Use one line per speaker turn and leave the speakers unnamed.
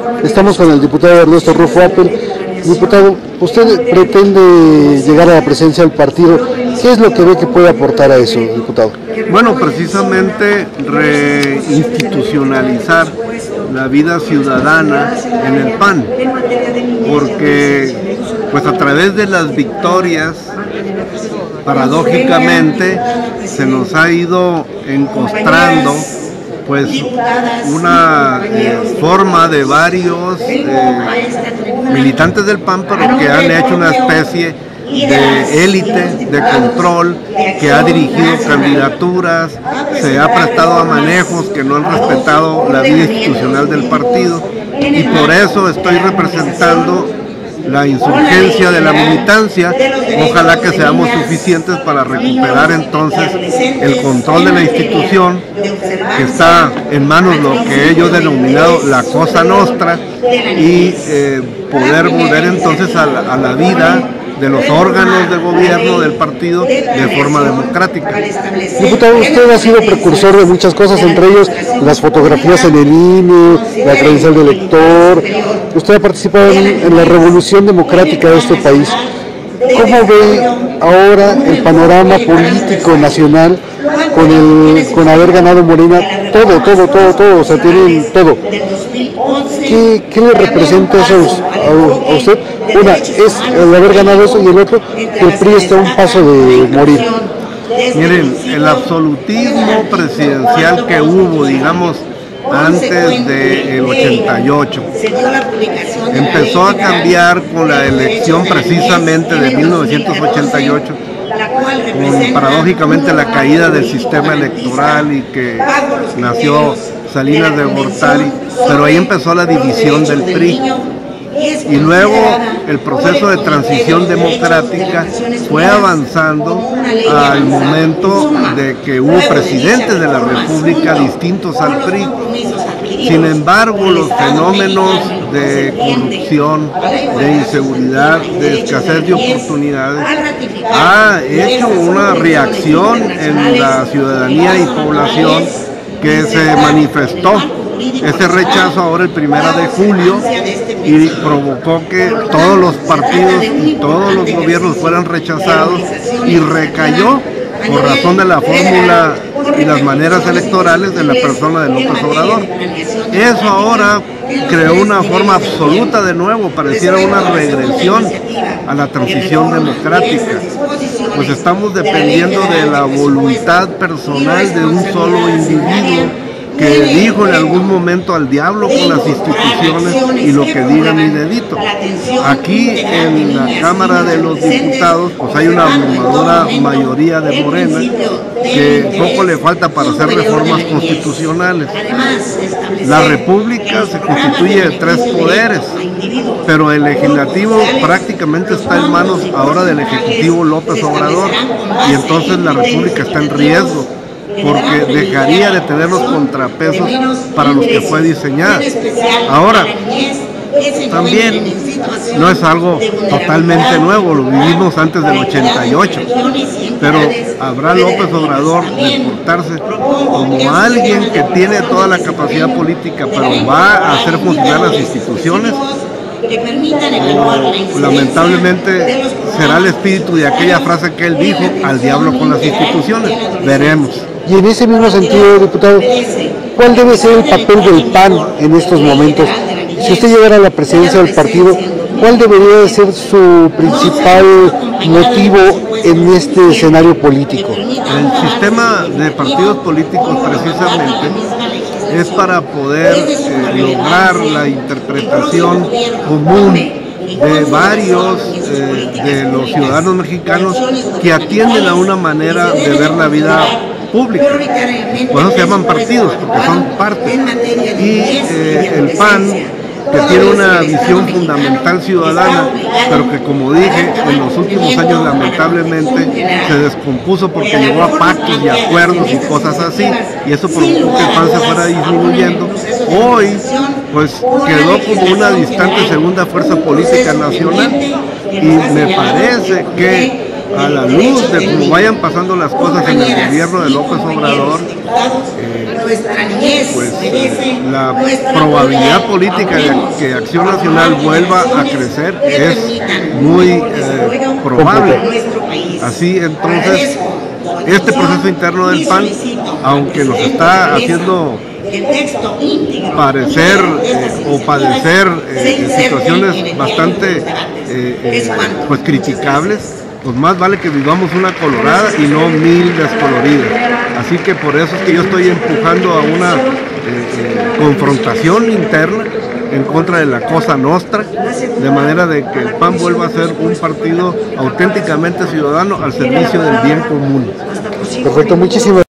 Estamos con el diputado Ernesto Rufo Appel. Diputado, usted pretende llegar a la presidencia del partido. ¿Qué es lo que ve que puede aportar a eso, diputado?
Bueno, precisamente reinstitucionalizar la vida ciudadana en el PAN, porque pues a través de las victorias, paradójicamente, se nos ha ido encostrando pues una forma de varios militantes del PAN, pero que han hecho una especie de élite, de control, que ha dirigido candidaturas, se ha prestado a manejos que no han respetado la vida institucional del partido, y por eso estoy representando la insurgencia de la militancia. Ojalá que seamos suficientes para recuperar entonces el control de la institución, que está en manos de lo que ellos han denominado la Cosa Nostra, y poder volver entonces a la vida de los órganos de gobierno del partido de forma democrática.
Diputado, usted ha sido precursor de muchas cosas, entre ellos las fotografías en el INE, la credencial de elector. Usted ha participado en la revolución democrática de este país. ¿Cómo ve ahora el panorama político nacional con haber ganado Morena? Todo, o sea, tienen todo. ¿Qué le representa eso a usted? Una es el haber ganado eso, y el otro, que el PRI está a un paso de morir.
Miren, el absolutismo presidencial que hubo, digamos, antes del 88, empezó a cambiar con la elección precisamente de 1988, con paradójicamente la caída del sistema electoral y que nació Salinas de Gortari, pero ahí empezó la división del PRI. Y luego el proceso de transición democrática fue avanzando al momento de que hubo presidentes de la República distintos al PRI. Sin embargo, los fenómenos de corrupción, de inseguridad, de escasez de oportunidades, ha hecho una reacción en la ciudadanía y población que se manifestó ese rechazo ahora el 1 de julio y provocó que todos los partidos y todos los gobiernos fueran rechazados, y recayó por razón de la fórmula y las maneras electorales de la persona de López Obrador. Eso ahora creó una forma absoluta de nuevo, pareciera una regresión a la transición democrática. Pues estamos dependiendo de la voluntad personal de un solo individuo que dijo en algún momento al diablo con las instituciones y lo que diga mi dedito. Aquí en la Cámara de los Diputados pues hay una abrumadora mayoría de Morena, que poco le falta para hacer reformas constitucionales. La República se constituye de 3 poderes, pero el legislativo prácticamente está en manos ahora del Ejecutivo López Obrador, y entonces la República está en riesgo, porque dejaría de tener los contrapesos para los que fue diseñada. Ahora, también no es algo totalmente nuevo, lo vivimos antes del 88, pero ¿habrá López Obrador de portarse como alguien que tiene toda la capacidad política, pero va a hacer funcionar las instituciones? Lamentablemente será el espíritu de aquella frase que él dijo, al diablo con las instituciones. Veremos.
Y en ese mismo sentido, diputado, ¿cuál debe ser el papel del PAN en estos momentos? Si usted llegara a la presidencia del partido, ¿cuál debería de ser su principal motivo en este escenario político?
El sistema de partidos políticos precisamente es para poder lograr la interpretación común de varios de los ciudadanos mexicanos que atienden a una manera de ver la vida pública. Por eso se llaman partidos, porque son parte. Y el PAN, que tiene una visión fundamental ciudadana, pero que, como dije, en los últimos años lamentablemente se descompuso porque llegó a pactos y acuerdos y cosas así, y eso provocó que el PAN se fuera disminuyendo. Hoy pues quedó como una distante segunda fuerza política nacional, y me parece que a la luz de cómo vayan pasando las cosas en el gobierno de López Obrador, pues la probabilidad política de que Acción Nacional vuelva a crecer es muy probable. Así entonces, este proceso interno del PAN, aunque nos está haciendo parecer o padecer situaciones bastante pues criticables, pues más vale que vivamos una colorada y no 1000 descoloridas. Así que por eso es que yo estoy empujando a una confrontación interna en contra de la Cosa Nostra, de manera de que el PAN vuelva a ser un partido auténticamente ciudadano al servicio del bien común.
Perfecto, muchísimas